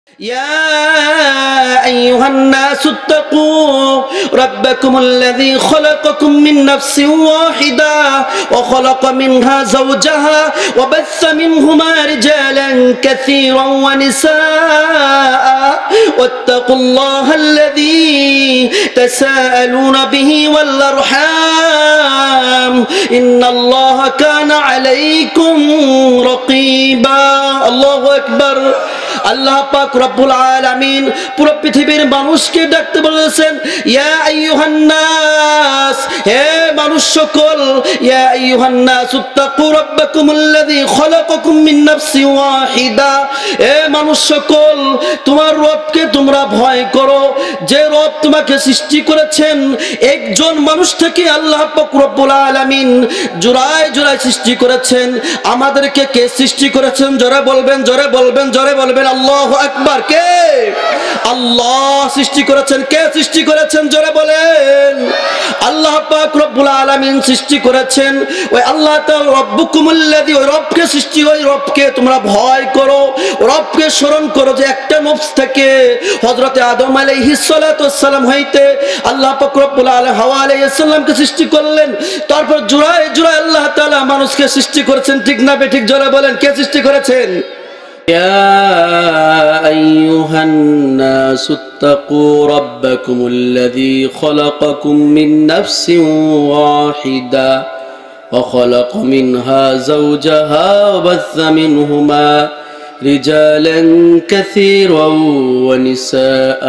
يا أيها الناس اتقوا ربكم الذي خلقكم من نفس واحدة وخلق منها زوجها وبث منهما رجالا كثيرا ونساء واتقوا الله الذي تساءلون به والأرحام إن الله كان عليكم رقيبا الله أكبر আল্লাহ পাক রব্বুল আলামিন পুরো পৃথিবীর মানুষকে ডাকতে বলেছেন ইয়া আইয়ুহান নাস, হে মানুষ সকল, ইয়া আইয়ুহান নাস ইত্তাকু রাব্বাকুমুল্লাযী খালাকাকুম মিন নাফসিন ওয়াহিদা, হে মানুষ সকল তোমার রবকে তোমরা ভয় করো, যে রব তোমাকে সৃষ্টি করেছেন একজন মানুষ থেকে। আল্লাহ পাক রব্বুল আলামিন জোড়ায় জোড়ায় সৃষ্টি করেছেন। আমাদেরকে কে সৃষ্টি করেছেন? জোরে বলবেন, জোরে বলবেন, জোরে বলবেন আল্লাহু আকবার। কে? আল্লাহ সৃষ্টি করেছেন। কে সৃষ্টি করেছেন? জোরে বলেন। আল্লাহ পাক রব্বুল আলামিন সৃষ্টি করেছেন। ওই আল্লাহ তাআলা রব্বুকুমুল্লাযী, ওই রবকে সৃষ্টি, ওই রবকে তোমরা ভয় করো, রবকে স্মরণ করো যে একটা নফস থেকে হযরতে আদম আলাইহিস সালাতু ওয়াস সালাম হইতে আল্লাহ পাক রব্বুল আলামিন হাওয়া আলাইহিস সালামকে সৃষ্টি করলেন। তারপর জোড়ায় জোড়ায় আল্লাহ তাআলা মানুষকে সৃষ্টি করেছেন। ঠিক না বেঠিক? জোরে বলেন, কে সৃষ্টি করেছেন? يا أيها الناس اتقوا ربكم الذي خلقكم من نفس واحدة وخلق منها زوجها وبث منهما رجالا كثيرا ونساء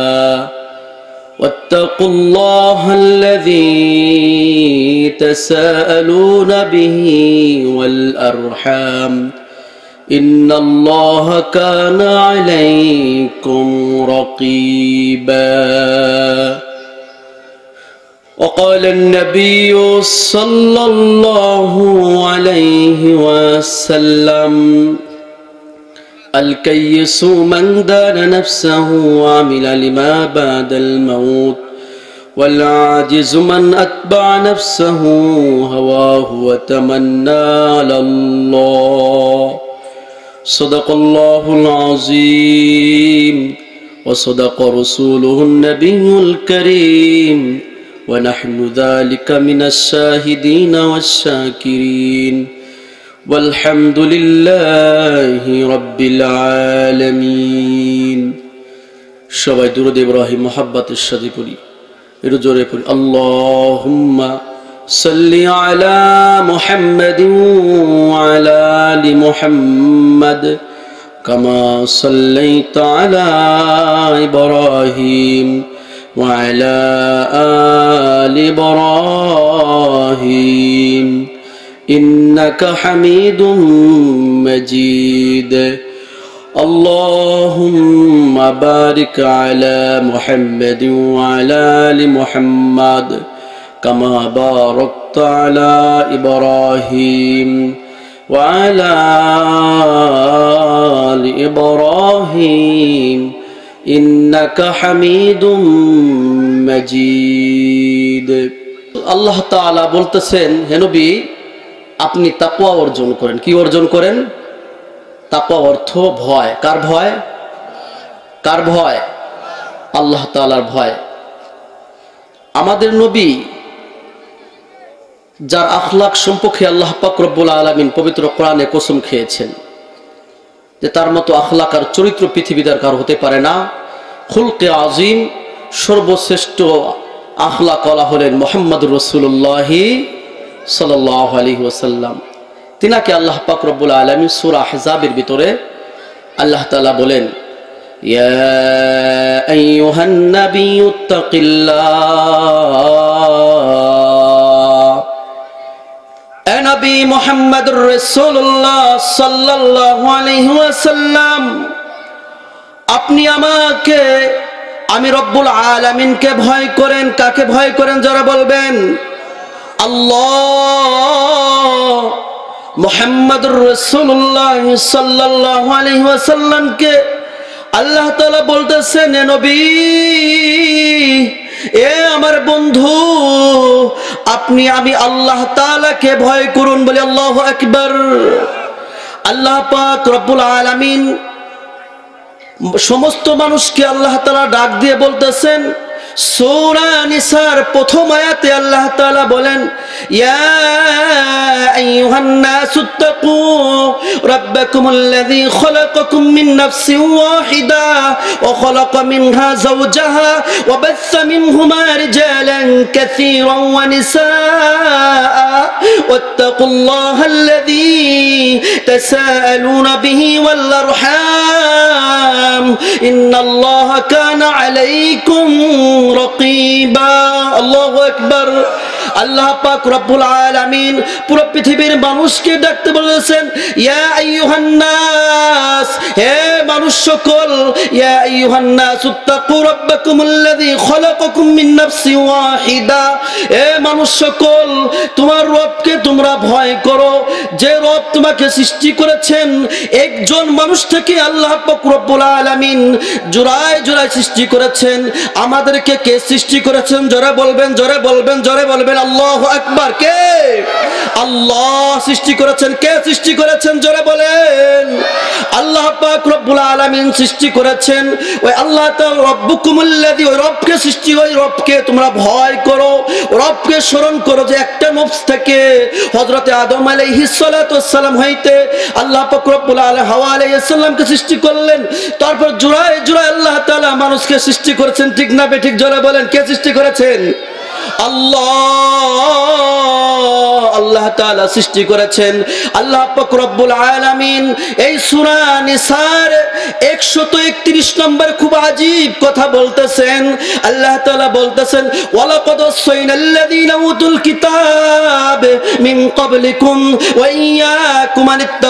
واتقوا الله الذي تساءلون به والأرحام إن الله كان عليكم رقيبا وقال النبي صلى الله عليه وسلم الكيس من دان نفسه وعمل لما بعد الموت والعاجز من أتبع نفسه هواه وتمنى على الله صدق الله العظيم وصدق رسوله النبي الكريم ونحن ذلك من الشاهدين والشاكرين والحمد لله رب العالمين সবাই দুরূদ ইব্রাহিম মুহাব্বতের সাথে পড়ি, একটু জোরে পড়ি। আল্লাহুম্মা صل على محمد وعلى آل محمد كما صليت على إبراهيم وعلى آل إبراهيم إنك حميد مجيد اللهم بارك على محمد وعلى آل محمد كما باركت على إبراهيم وعلى آل إبراهيم إنك حميد مجيد আল্লাহ তাআলা বলতেছেন, হে নবী আপনি তাকওয়া অর্জন করেন। কি অর্জন করেন? তাকওয়া অর্থ ভয়। কার ভয়? কার ভয়? আল্লাহ তাআলার ভয়। আমাদের নবী যার আখলাক সম্পর্কে আল্লাহ পাক রব্বুল আলামিন পবিত্র কোরআনে কসম খেয়েছেন যে তার মতো আখলাক আর চরিত্র পৃথিবীতে কার হতে পারে না। খুলকে আজিম, সর্বশ্রেষ্ঠ আখলাক ওয়ালা হলেন মুহাম্মদুর রাসূলুল্লাহ সাল্লাল্লাহু আলাইহি ওয়াসাল্লাম। তিনাকে আল্লাহ পাক রব্বুল আলামিন সূরা আহজাবের ভিতরে আল্লাহ তাআলা বলেন, ইয়া আইয়ুহান নাবিয়্যু তাকিল্লাহ, এ নবী মুহাম্মদুর রাসূলুল্লাহ সাল্লাল্লাহু আলাইহি ওয়াসাল্লাম আপনি আমাকে, আমি রব্বুল আলামিনকে ভয় করেন। কাকে ভয় করেন? যারা বলবেন আল্লাহ। মুহাম্মদুর রাসূলুল্লাহ সাল্লাল্লাহু আলাইহি ওয়াসাল্লামকে আল্লাহ তাআলা বলতেছেন, এ নবী, এ আমার বন্ধু, আপনি আমি আল্লাহ তাআলাকে ভয় করুন। বলি আল্লাহু আকবার। আল্লাহ পাক রব্বুল আলামিন সমস্ত মানুষকে আল্লাহ তাআলা ডাক দিয়ে বলতেছেন। সূরা নিসার প্রথম আয়াতে আল্লাহ তাআলা বলেন, ইয়া আইয়ুহান নাসুত্তাকু রাব্বাকুমুল্লাযী খালাকাকুম মিন নাফসিন ওয়াহিদা ওয়া খালাকা মিনহা যাওজাহা ওয়া বাসসা মিনহুমা রিজালান কাসীরান ওয়া নিসাআ ওয়াত্তাকুল্লাহাল্লাযী তাসাআলুনা বিহি ওয়াল আরহাম ইন্নাল্লাহা কানা আলাইকুম রকিবা। আল্লাহু আকবার। আল্লাহ পাক রব্বুল আলামিন পুরো পৃথিবীর মানুষকে ডাকতে বলেছেন, ইয়া আইয়ুহান নাস, হে মানুষ সকল, ইয়া আইয়ুহান নাস উত্তাকু রাব্বাকুমুল্লাযী খালাকাকুম মিন নাফসিন ওয়াহিদা, হে মানুষ সকল, তোমার রবকে তোমরা ভয় করো, যে রব তোমাকে সৃষ্টি করেছেন একজন মানুষ থেকে। আল্লাহ পাক রব্বুল আলামিন জোড়ায় জোড়ায় সৃষ্টি করেছেন। আমাদেরকে কে সৃষ্টি করেছেন? জোরে বলবেন, জোরে বলবেন, জোরে বলবেন। আল্লাহু আকবার। কে? আল্লাহ সৃষ্টি করেছেন। কে সৃষ্টি করেছেন? জোরে বলেন। আল্লাহ পাক রব্বুল আলামিন সৃষ্টি করেছেন। ওই আল্লাহ তাআলা রব্বুকুমুল্লাযী, ওই রবকে সৃষ্টি, ওই রবকে তোমরা ভয় করো, রবকে স্মরণ করো যে একটা নফস থেকে হযরতে আদম আলাইহিস সালাতু ওয়াস সালাম হইতে আল্লাহ পাক রব্বুল আলামিন হাওয়া আলাইহিস সালামকে সৃষ্টি করলেন। তারপর জোড়ায় জোড়ায় আল্লাহ তাআলা মানুষকে সৃষ্টি করেছেন। ঠিক না বেঠিক? জোরে বলেন। কে সৃষ্টি করেছেন? আল্লাহ। আল্লাহ তাআলা সৃষ্টি করেছেন। আল্লাহ পাক রব্বুল আলামিন এই সূরা নিসার 131 নম্বর খুব আজীব কথা বলতেছেন। আল্লাহ তাআলা বলতেছেন, ওয়ালাকাদ ওয়াসাইনাল্লাযীনা উতুল কিতাব মিন ক্বাবলিকুম ওয়া ইয়্যাকুম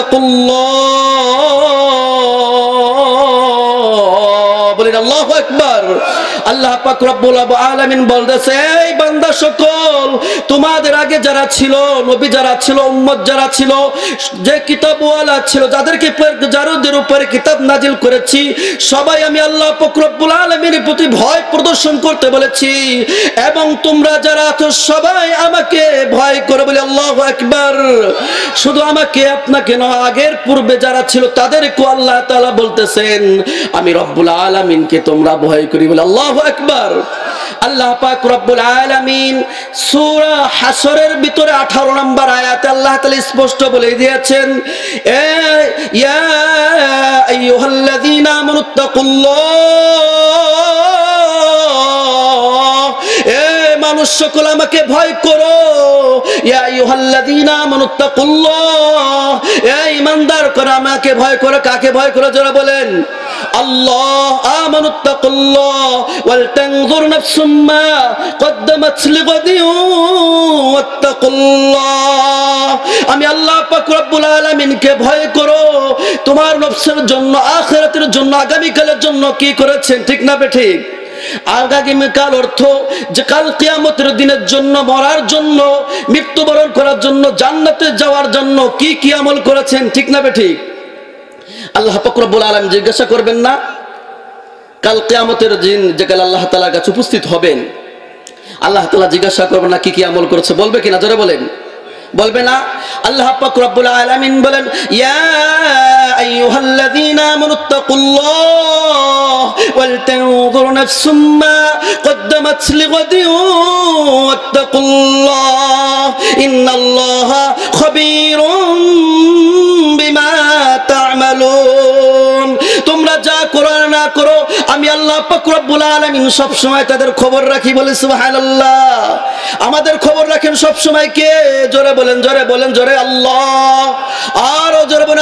আনিত্তাকুল্লাহ। বলেন আল্লাহু আকবার। আল্লাহ পাক রব্বুল আলামিন বলতেছে, এই বান্দা সকল, তোমাদের আগে যারা ছিল, নবী যারা ছিল, উম্মত যারা ছিল, যে কিতাবওয়ালা ছিল, যাদের উপরে কিতাব নাজিল করেছি, সবাই আমি আল্লাহ পাক রব্বুল আলামিনের প্রতি ভয় প্রদর্শন করতে বলেছি, এবং তোমরা যারা আছো সবাই আমাকে ভয় করো। বলে আল্লাহু আকবার। শুধু আমাকে, আপনাকে নয়, আগের পূর্বে যারা ছিল তাদেরকে আল্লাহ তাআলা বলতেছেন আমি রব্বুল আলামিনকে তোমরা ভয় করি। বলে আল্লাহু আকবার। আল্লাহ পাক রব্বুল আলামিন সূরা হাসরের ভিতরে 18 নম্বর আয়াতে আল্লাহ তাআলা স্পষ্ট বলে দিয়েছেন, ইয়া আইয়ুহাল্লাযীনা আমানুত্তাকুল্লাহ, এ মানুষ সকল আমাকে ভয় করো। ইয়া আইয়ুহাল্লাযীনা আমানুত্তাকুল্লাহ, এ ঈমানদার করে আমাকে ভয় করো। কাকে ভয় করো? যারা বলেন আল্লাহ। আমানুত্তাকুল্লাহ ওয়াল তানজুর নাফসুম মা কদ্দামাত লিগাদিন ওয়াত্তাকুল্লাহ। আমি আল্লাহ পাক রব্বুল আলামিনকে ভয় করো, তোমার নফসের জন্য, আখিরাতের জন্য, আগামীকালের জন্য কি করেছেন। ঠিক না বেঠিক? আগামীকাল অর্থ যে কাল কিয়ামতের দিনের জন্য, মরার জন্য, মৃত্যুবরণ করার জন্য, জান্নাতে যাওয়ার জন্য কি কি আমল করেছেন। ঠিক না বেঠিক? আল্লাহ পাক রব্বুল আলামিন জিজ্ঞাসা করবেন না কাল কিয়ামতের দিন, যে কাল আল্লাহ তাআলার কাছে উপস্থিত হবেন, আল্লাহ তাআলা জিজ্ঞাসা করবেন না কি কি আমল করেছে? বলবে কিনা? জোরে বলেন। বলবে না? আল্লাহ পাক রব্বুল আলামিন বলেন, ইয়া আইয়ুহাল্লাযীনা আমানুত্তাকুল্লাহ ওয়াল তানজুর নাফসুম মা কদ্দামাত লিগাদিন ওয়াত্তাকুল্লাহ ইন্নাল্লাহা খাবীরুম বিমা তা'মালুন। তোমরা যা করো না করো, আমি আল্লাহ পাক রব্বুল আলামিন সব সময় তাদের খবর রাখি। বলে সুবহানাল্লাহ। আমাদের খবর রাখেন সব সময় কে? জোরে বলেন, জোরে বলেন, জোরে আল্লাহ। আরো জোরে বলেন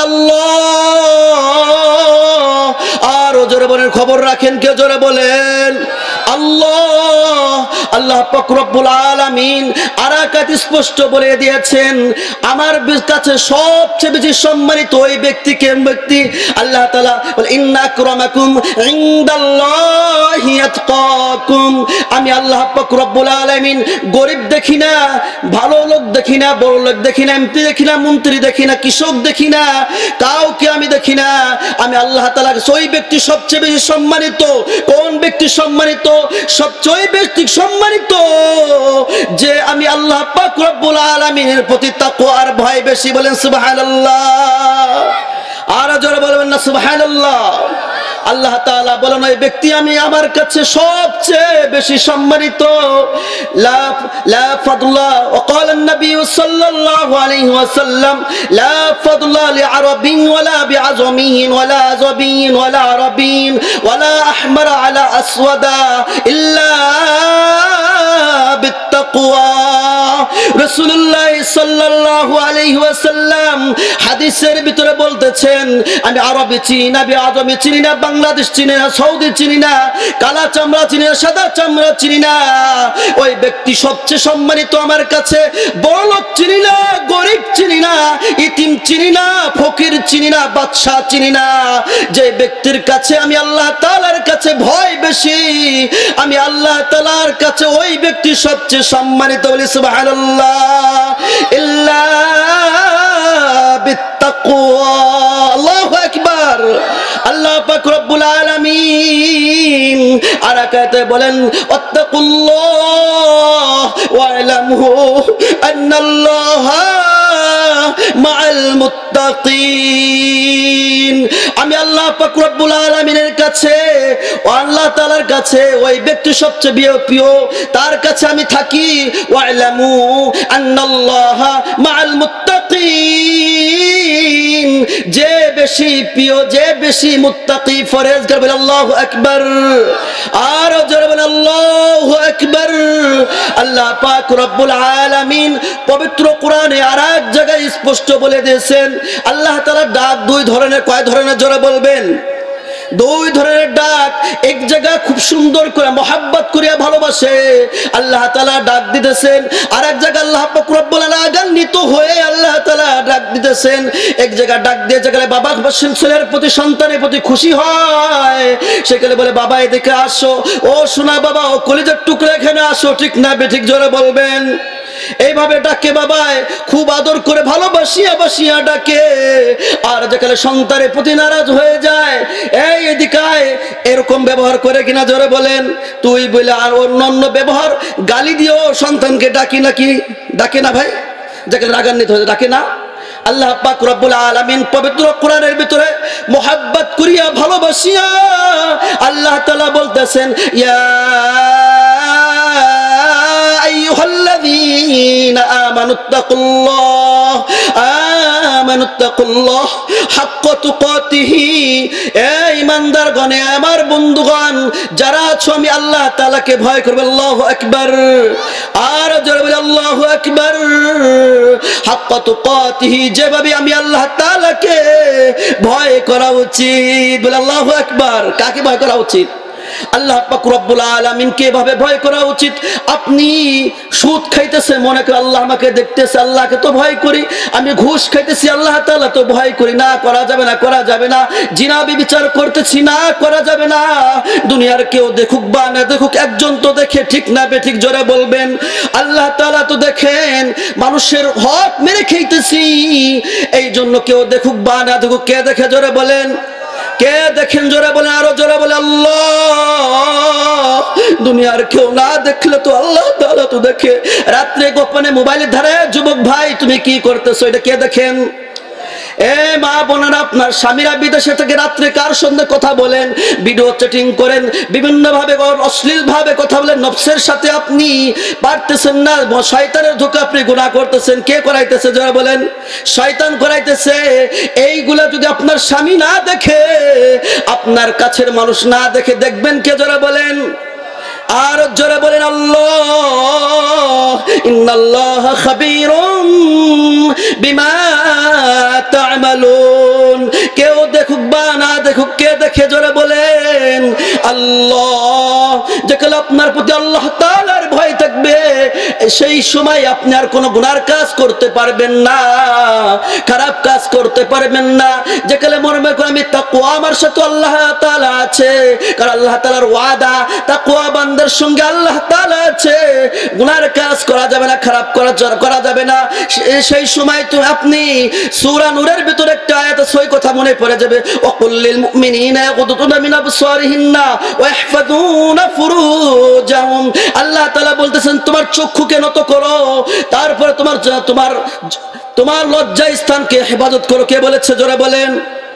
আল্লাহ। আরো জোরে বলেন, খবর রাখেন কে? জোরে বলেন আল্লাহ। আল্লাহ পাক রব্বুল আলামিন আরাকাত স্পষ্ট বলে দিয়েছেন, আমার কাছে সবচেয়ে বেশি সম্মানিত ওই ব্যক্তি কে? ব্যক্তি আল্লাহ তাআলা বলে, ইন্না আকরামাকুম ইনদাল্লাহি আতকাকুম। আমি আল্লাহ পাক রব্বুল আলামিন গরিব দেখি না, ভালো লোক দেখি না, বড় লোক দেখি না, এমপি দেখি না, মন্ত্রী দেখি না, কৃষক দেখি না, কাউকে আমি দেখি না। আমি আল্লাহ তাআলা ওই ব্যক্তি সবচেয়ে বেশি সম্মানিত। কোন ব্যক্তি সম্মানিত? সবচেয়ে ব্যক্তি সম্মানিত যে আমি আল্লাহ পাক রব্বুল আলামিনের প্রতি তাকওয়া আর ভয় বেশি। বলেন সুবহানাল্লাহ। আর জোরে বলবেন না সুবহানাল্লাহ। আল্লাহ তাআলা বলেন ওই ব্যক্তি আমি আমার কাছে সবচেয়ে বেশি সম্মানিত। লা ফাদলা وقال النبي صلى الله عليه وسلم لا فضل لعربي ولا بعجمي ولا عجمي ولا عربي ولا احمر على اسود الا بالتقوى। রাসূলুল্লাহ সাল্লাল্লাহু আলাইহি ওয়াসাল্লাম হাদিসের ভিতরে বলতেছেন আমি আরবি চিনি না, আজমি চিনি না, বাংলাদেশ চিনি না, সৌদি চিনি না, কালা চামড়া চিনি না, সাদা চামড়া চিনি না, ওই ব্যক্তি সবচেয়ে সম্মানিত আমার কাছে। বড়লোক চিনি না, গরিব চিনি না, ইতিম চিনি না, ফকির চিনি না, বাদশা চিনি না, যে ব্যক্তির কাছে আমি আল্লাহ তাআলার কাছে ভয় বেশি, আমি আল্লাহ তাআলার কাছে ওই ব্যক্তি সবচেয়ে সম্মানিত। বলি সুবহানাল্লাহ। ইল্লা বিত্তাকওয়া। আল্লাহু আকবার। আল্লাহ পাক রব্বুল আলামিন আর আয়াতে বলেন ওয়াত্তাকুল্লাহ ওয়া'লামু আন্নাল্লাহা মাআল মুত্তাকিন। আমি আল্লাহ পাক রব্বুল আলামিনের কাছে ও আল্লাহ তাআলার কাছে ওই ব্যক্তি সবচেয়ে প্রিয়, তার কাছে আমি থাকি। ওয়া'লামু আন্নাল্লাহা মাআল মুত্তাকিন, যে বেশি প্রিয়, যে বেশি মুত্তাকি, ফরেজগার বলে আল্লাহু আকবার। আর জোরে বলে আল্লাহু আকবার। আল্লাহ পাক রব্বুল আলামিন পবিত্র কোরআনে আর এক জায়গায় স্পষ্ট বলে দিয়েছেন আল্লাহ তাআলা ডাক দুই ধরনের। কয় ধরনের জোরে বলবেন? দুই ধরনের ডাক। এক জায়গা খুব সুন্দর করে মহব্বত করিয়া ভালোবাসে আল্লাহ তাআলা ডাক দিতেছেন, আর এক জায়গা আল্লাহ পাক রব্বুল আলামিন রাগান্বিত হয়ে আল্লাহ তাআলা ডাক দিতেছেন। এক জায়গা ডাক দিয়ে যেখানে বাবা ছেলের প্রতি, সন্তানের প্রতি খুশি হয়, সেখানে বলে বাবা এদিকে আসো, ও শোনা বাবা, ও কলিজার টুকরা এখানে আসো। ঠিক না বেঠিক জোরে বলবেন? এইভাবে ডাকে বাবায়, খুব আদর করে ভালোবাসিয়া বাসিয়া ডাকে। আর যেখানে সন্তানের প্রতি নারাজ হয়ে যায়, এই এদিকে আয়, এরকম ব্যবহার করে কিনা জোরে বলেন? তুই বলে আর অন্যান্য ব্যবহার, গালি দিয়েও সন্তানকে ডাকি নাকি? ডাকে না ভাই? যেখানে রাগান্বিত হয়ে ডাকে না? আল্লাহ পাক রব্বুল আলামিন পবিত্র কোরআনের ভিতরে মোহাব্বত করিয়া ভালোবাসিয়া আল্লাহ তাআলা বলতেছেন ইয়া আইয়ুহাল্লাযীনা আমানুত্তাকুল্লাহ আমানুত্তাকুল্লাহ হাক্কা তুকাতিহি। এই ঈমানদারগণ, আমার বন্ধুগণ যারা আছো, আমি আল্লাহ তাআলাকে ভয় করবে। আল্লাহু আকবার। আর জোরে বলে আল্লাহু আকবার। হাক্কা তুকাতিহি, যেভাবে আমি আল্লাহ তাআলাকে ভয় করা উচিত। বলে আল্লাহু আকবার। কাকে ভয় করা উচিত? আল্লাহ পাক রব্বুল আলামিনকে এভাবে ভয় করা উচিত। আপনি সুদ খাইতেছে, মনে করে আল্লাহ আমাকে দেখতেছে, আল্লাহকে তো ভয় করি। আমি ঘুষ খাইতেছি, আল্লাহ তাআলা তো ভয় করি। না, করা যাবে না, করা যাবে না। জিনা ব্যভিচার করতেছি, না, করা যাবে না। দুনিয়ার কেউ দেখুক বা না দেখুক, একজন তো দেখে। ঠিক না বেঠিক জোরে বলবেন? আল্লাহ তাআলা তো দেখেন। মানুষের হক মেরে খাইতেছি, এই জন্য কেউ দেখুক বা না দেখুক, কে দেখে জোরে বলেন? কে দেখেন জোরে বলেন? আরো জোরে বলে আল্লাহ। দুনিয়ার কেউ না দেখলে তো আল্লাহ তাআলা তো দেখে। রাত্রে গোপনে মোবাইলের ধারে, যুবক ভাই তুমি কি করতেছো, এটা কে দেখেন? এ মা বোনেরা, আপনার স্বামীরা বিদেশে থেকে রাত্রে কার সঙ্গে কথা বলেন, ভিডিও চ্যাটিং করেন, বিভিন্ন ভাবে অশ্লীল ভাবে কথা বলেন, নফসের সাথে আপনি পারতেছেন না, শয়তানের ধোঁকা আপনি গুনাহ করতেছেন। কে করাইতেছে যারা বলেন? শয়তান করাইতেছে। এইগুলা যদি আপনার স্বামী না দেখে, আপনার কাছের মানুষ না দেখে, দেখবেন কে যারা বলেন? আর জোরে বলেন আল্লাহ। ইন্নাল্লাহা খাবীরুম বিমা তা'মালুন। কেউ দেখুক বা না দেখুক, কে দেখে জোরে বলেন? আল্লাহ। যেখানে আপনার প্রতি আল্লাহ তাআলার ভয় থাকবে, সেই সময় আপনি আর কোনো গুনার কাজ করতে পারবেন না, খারাপ কাজ করতে পারবেন না। যেখানে মনে করে আমি তাকওয়া, আমার সাথে আল্লাহ তাআলা আছে, কারণ আল্লাহ তাআলার ওয়াদা তাকওয়া বান্দার সঙ্গে আল্লাহ তাআলা আছে। গুনার কাজ করা যাবে না, খারাপ করা যাবে না। সেই সময় তো আপনি সূরা নূরের ভিতরে একটা আয়াত আছে, ওই কথা মনে পড়ে যাবে। ওয়াকুল্লিল মুমিনিনা ইয়াগুদুনা মিন আবসারিহিন্না ওয়া ইহফাযুনা ফুরুজাহুম। আল্লাহ তাআলা বলতেছেন তোমার চক্ষুকে নত করো, তারপরে তোমার লজ্জা স্থানকে হেফাজত করো। কে বলেছে জোরে বলেন?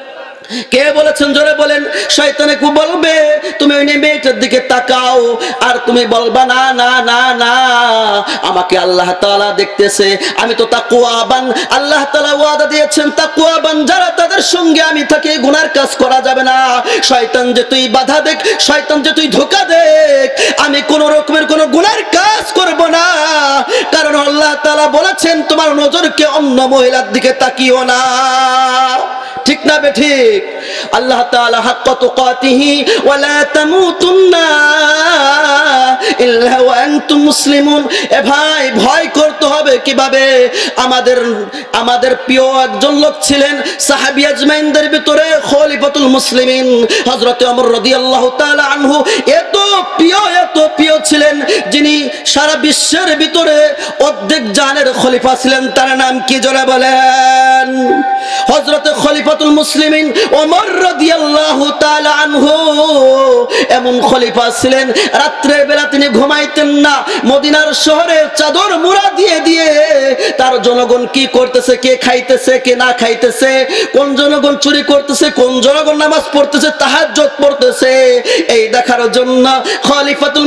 কে বলেছেন জোরে বলেন? শয়তানে কু বলবে তুমি ওই মেয়েটার দিকে তাকাও, আর তুমি বলবা না না না না, আমাকে আল্লাহ তাআলা দেখতেছে, আমি তো তাকওয়াবান। আল্লাহ তাআলা ওয়াদা দিয়েছেন তাকওয়াবান যারা তাদের সঙ্গে আমি থাকি, গুনার কাজ করা যাবে না। শয়তান যে তুই বাধা দেখ, শয়তান যে তুই ধোঁকা দেখ, আমি কোন রকমের কোন গুনার কাজ করব না, কারণ আল্লাহ তাআলা বলেছেন তোমার নজরকে অন্য মহিলার দিকে তাকিও না। ঠিক না বেঠিক? আল্লাহ তাআলা হাক্কা তুকাতিহি ওয়া লা তামুতুন্না ইল্লা ওয়া আনতুম মুসলিমুন। এ ভাই, ভয় করতে হবে কিভাবে? আমাদের প্রিয় একজন লোক ছিলেন সাহাবী আজমাইনদের ভিতরে খলিফাতুল মুসলিমিন হযরত ওমর রাদিয়াল্লাহু তাআলা আনহু। এত প্রিয় ছিলেন, যিনি সারা বিশ্বের ভিতরে অর্ধেক জাহানের খলিফা ছিলেন। তার নাম কি জোরে বলেন? হযরত খলিফাতুল মুসলিমিন ওমর রাদিয়াল্লাহু তাআলা আনহু এমন খলিফা ছিলেন, রাত্রের বেলা তিনি ঘুমাইতেন না। মদিনার শহরে চাদর মুড়া দিয়ে দিয়ে তার জনগণ কি করতেছে, কে খাইতেছে, কে না খাইতেছে, কোন জনগণ চুরি করতেছে, কোন জনগণ নামাজ পড়তেছে, তাহাজ্জুদ পড়তেছে, এই দেখার জন্য খলিফাতুল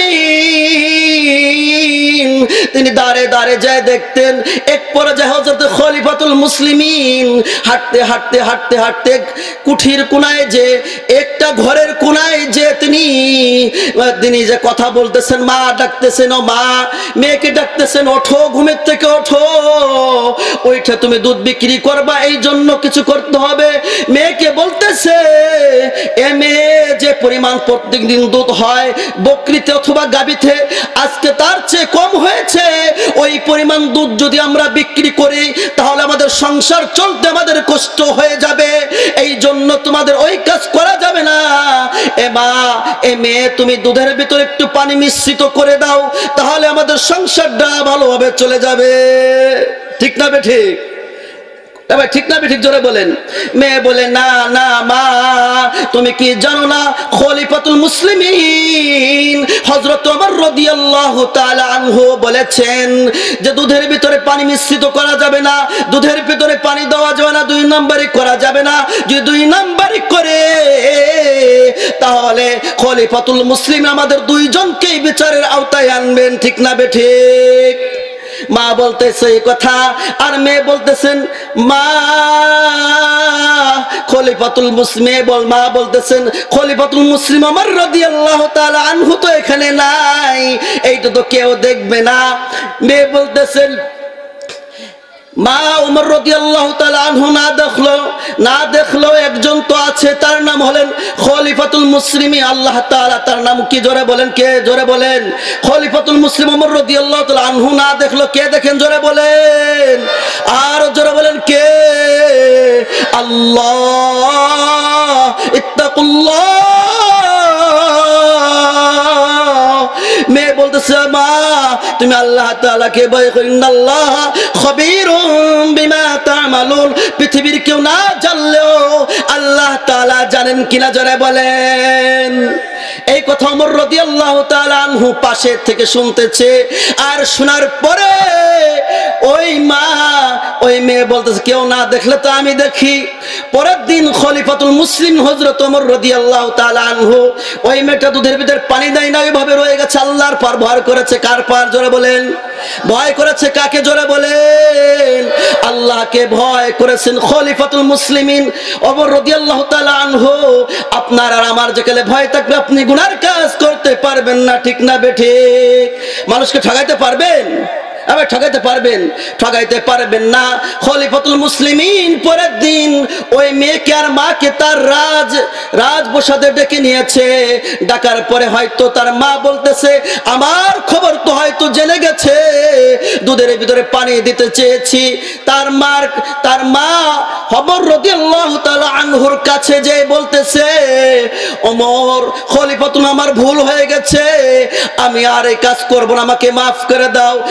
মুসলিমিন তিনি দাঁড়ে দাঁড়ে যায় দেখতেন। এক পর্যায়ে হযরত খলিফাতুল মুসলিমিন হাঁটতে হাঁটতে হাঁটতে হাঁটতে কুঠির কোনায়, যে একটা ঘরের কোনায় যে তিনি যে কথা বলতেছেন, মা ডাকতেছেন, ও মা, মেয়েকে ডাকতেছেন, ওঠো ঘুমের থেকে ওঠো, ওইটা তুমি দুধ বিক্রি করবা, এই জন্য কিছু করতে হবে। মেয়েকে বলতেছে, এ মেয়ে, যে পরিমাণ প্রত্যেকদিন দুধ হয় বকরিতে অথবা গাভীতে, আজকে তার চেয়ে কম হয়েছে। ওই পরিমাণ দুধ যদি আমরা বিক্রি করি তাহলে আমাদের সংসার চলতে আমাদের কষ্ট হয়ে যাবে, এই জন্য তোমাদের ওই কাজ করা যাবে না। এ মা, এ মেয়ে, তুমি দুধের ভিতরে একটু পানি মিশ্রিত করে দাও, তাহলে আমাদের সংসারটা ভালোভাবে চলে যাবে। ঠিক না বেঠিক? এবার ঠিক না বেঠিক জোরে বলেন? মেয়ে বলে, না না মা, তুমি কি জানো না খলিফাতুল মুসলিমিন হযরত ওমর রাদিয়াল্লাহু তাআলা আনহু বলেছেন যে দুধের ভিতরে পানি মিশ্রিত করা যাবে না, দুধের ভিতরে পানি দেওয়া যাবে না, দুই নম্বরই করা যাবে না। যদি দুই নম্বরই করে তাহলে খলিফাতুল মুসলিম আমাদের দুইজনকেই বিচারের আওতায় আনবেন। ঠিক না বেঠিক? মা বলতেছে এই কথা, আর মেয়ে বলতেছেন, মা খলিফাতুল মুসলিম, মা বলতেছেন খলিফাতুল মুসলিম ওমর রাদিয়াল্লাহু তাআলা আনহু তো এখানে নাই, এইটা তো কেউ দেখবে না। মেয়ে বলতেছেন, মা, ওমর রাদিয়াল্লাহু তাআলা আনহু না দেখলো একজন তো আছে, তার নাম হলেন খলিফাতুল মুসলিমিন। আল্লাহ তাআলা তার নাম কি জোরে বলেন? কে জোরে বলেন? খলিফাতুল মুসলিম ওমর রাদিয়াল্লাহু তাআলা আনহু না দেখলো, কে দেখেন জোরে বলেন? আর জোরে বলেন কে? আল্লাহ। ইত্তাকুল্লাহ। মেয়ে বলতেছে, মা, তুমি আল্লাহ তাআলাকে ভয় করো, ইন্নাল্লাহ খবীরুম বিমা তা'মালুন। পৃথিবীর কেউ না জানলেও আল্লাহ তাআলা জানেন কিনা জোরে বলেন? এই কথা ওমর রাদিয়াল্লাহু তাআলা আনহু পাশে থেকে শুনতেছে, আর শোনার পরে ওই মেয়ে বলতেছে, কেউ না দেখলে তো আমি দেখি। পরের দিন খলিফাতুল মুসলিম হযরত ওমর রাদিয়াল্লাহু তাআলা আনহু, ওই মেয়েটা দুধের ভিতরে পানি দেয় না, ওইভাবে রয়ে গেছে। আল্লাহর পর ভয় করেছে। কার পর জোরে বলেন? ভয় করেছে কাকে জোরে বলেন? আল্লাহকে ভয় করেছেন খলিফাতুল মুসলিমিন ওমর রাদিয়াল্লাহু তাআলা আনহু। আপনার আর আমার যেখানে ভয় থাকবে আপনি গুনার কাজ করতে পারবেন না। ঠিক না বেঠিক? মানুষকে ঠকাইতে পারবেন? আবার ঠকাইতে পারবেন? ঠকাইতে পারবেন না। খলিফাতুল মুসলিমিন পরের দিন ওই মেয়েকে আর মাকে তার রাজপ্রাসাদে ডেকে নিয়েছে। ডাকার পরে হয়তো তার মা বলতেছে, আমার খবর তো হয়তো জেনে গেছে, দুধের ভিতরে পানি দিতে চেয়েছি। তার মা ওমর রাদিয়াল্লাহু তাআলা আনহুর কাছে যে বলতেছে, ওমর, খলিফাতুল, আমার ভুল হয়ে গেছে, আমি আর এই কাজ করব না, আমাকে মাফ করে দাও। ওমর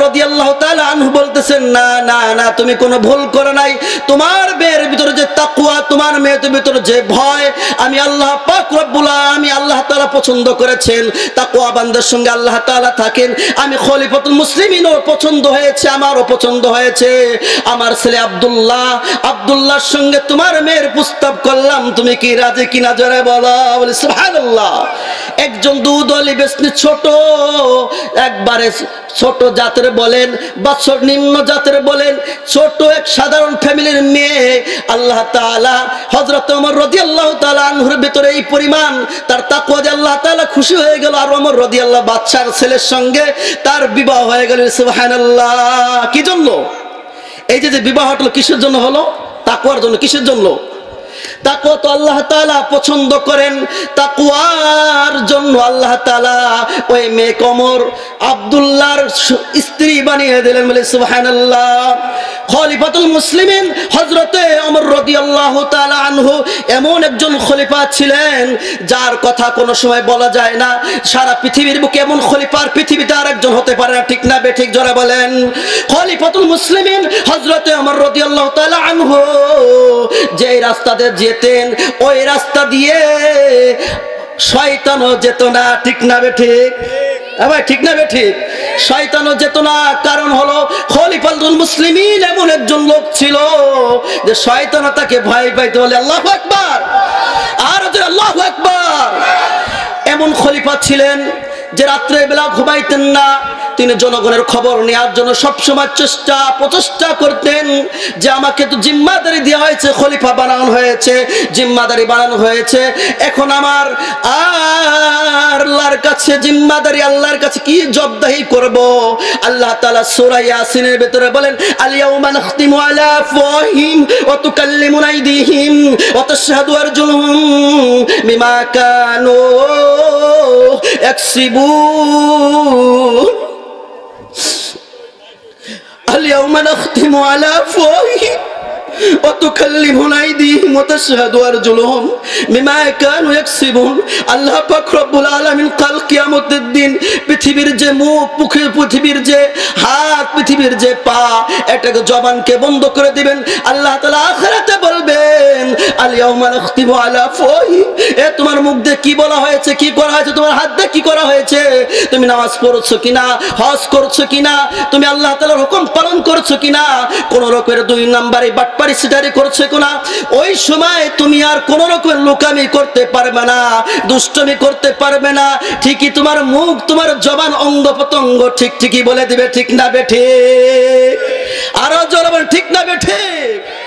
রাদিয়াল্লাহু তাআলা আনহু বলতেছেন, না না না, তুমি কোনো ভুল করো নাই। তোমার মেয়ের ভিতরে যে তাকওয়া, তোমার মেয়ের ভিতরে যে ভয়, আমি আল্লাহ পাক রব্বুল আলামিন আল্লাহ তাআলা পছন্দ করেছেন। তাকওয়া বান্দার সঙ্গে আল্লাহ তাআলা থাকেন। আমি খলিফাতুল মুসলিমিনও পছন্দ হয়েছে, আমারও পছন্দ হয়েছে। আমার ছেলে আব্দুল্লাহর সঙ্গে তোমার মেয়ের প্রস্তাব করলাম, তুমি কি রাজি কিনা জোরে বলো। বলি সুবহানাল্লাহ। একজন দুধলি বেশনি, ছোট, একবারে ছোট জাতের বলেন বা নিম্ন জাতের বলেন, ছোট এক সাধারণ ফ্যামিলির মেয়ে, আল্লাহ তাআলা হযরত ওমর রাদিয়াল্লাহু তাআলা আনহুর ভিতরে এই পরিমাণ তার তাকওয়া যে আল্লাহ তাআলা খুশি হয়ে গেল, আর ওমর রাদিয়াল্লাহু বাদশার ছেলের সঙ্গে তার বিবাহ হয়ে গেল। সুবহানাল্লাহ। কি জন্য? এই যে বিবাহটা হলো কিসের জন্য হলো? তাকওয়ার জন্য। কিসের জন্য? তাকওয়া তো আল্লাহ তাআলা পছন্দ করেন। তাকওয়ার জন্য আল্লাহ তাআলা ওই মেয়ে ওমর আব্দুল্লাহর স্ত্রী বানিয়ে দিলেন। বলে সুবহানাল্লাহ। খলিফাতুল মুসলিমিন হযরতে ওমর রাদিয়াল্লাহু তাআলা আনহু এমন একজন খলিফা ছিলেন যার কথা কোনো সময় বলা যায় না। সারা পৃথিবীর বুকে এমন খলিফার পৃথিবীতে আরেকজন হতে পারে না। ঠিক না বেঠিক জোরে বলেন। খলিফাতুল মুসলিমিন হযরতে ওমর রাদিয়াল্লাহু তাআলা আনহু যে রাস্তাতে যেতেন, ওই রাস্তা দিয়ে শয়তানও যেত না। ঠিক না বেঠিক? ভাই ঠিক না বেঠিক? শয়তানও যেত না। কারণ হলো খলিফাতুল মুসলিমিন এমন একজন লোক ছিল যে শয়তানও তাকে ভয় পাইতে। বলে আল্লাহু আকবার। আর আল্লাহু আকবার। এমন খলিফা ছিলেন যে রাত্রে বেলা ঘুমাইতেন না। তিনি জনগণের খবর নেওয়ার জন্য সবসময় প্রচেষ্টা করতেন যে আমাকে তো জিম্মাদারি দেওয়া হয়েছে, খলিফা বানানো হয়েছে, জিম্মাদারি বানানো হয়েছে, এখন আমার আল্লাহর কাছে জিম্মাদারি, আল্লাহর কাছে কি জবাবদিহি করব। আল্লাহ তাআলা সূরা ইয়াসিনের ভিতরে বলেন, আল ইয়াউমা নাখতিমু আলা আফওয়াহিহিম ওয়া তুকাল্লিমুনা আইদিহিম ওয়া তাশহাদু আরজুলুহুম বিমা কানু ইয়াকসিবুন। اليوم نختم على أفواههم وتكلمنا أيديهم وتشهد أرجلهم بما كانوا يكسبون। আল্লাহ পাক রব্বুল আলামিন কাল কিয়ামতের দিন পৃথিবীর যে মুখ, পৃথিবীর যে হাত, পৃথিবীর যে পা, এটাকে জবানকে বন্ধ করে দিবেন। আল্লাহ তাআলা আখিরাতে বলবেন, আল ইয়াউমা নাখতিমু আলা আফওয়াহিহিম, এ তোমার মুখ দিয়ে কি বলা হয়েছে, কি করা হয়েছে, তোমার হাত দিয়ে কি করা হয়েছে, তুমি নামাজ পড়ছো কিনা, হজ করছো কিনা, তুমি আল্লাহ তাআলার হুকুম পালন করছো কিনা, কোন রকমের দুই নাম্বারি বাটপারি সিটারি করছো কিনা। ওই সময় তুমি আর কোন রকমের লোকামি করতে পারবে না, দুষ্টমি করতে পারবে না। ঠিকই তোমার মুখ, তোমার জবান, অঙ্গ প্রত্যঙ্গ ঠিকই বলে দিবে। ঠিক না বেঠিক? আরো জোরে বলেন ঠিক না বেঠিক?